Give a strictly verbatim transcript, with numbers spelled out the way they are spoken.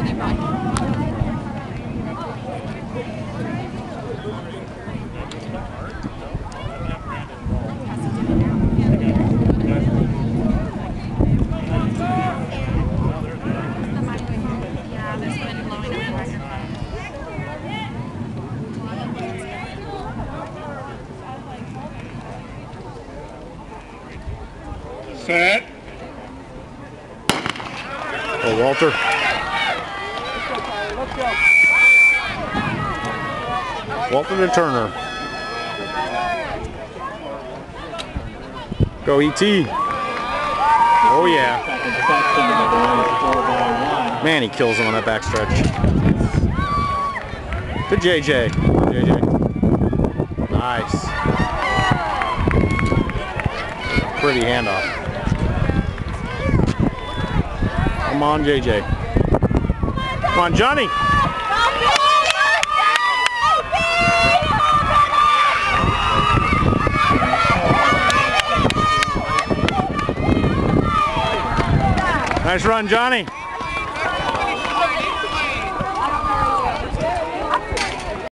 Set. Oh, Walter. Walter to Turner. Go E T. Oh yeah. Man, he kills him on that backstretch. Good J J. J J. Nice. Pretty handoff. Come on, J J. Come on, Johnny. Nice run, Johnny.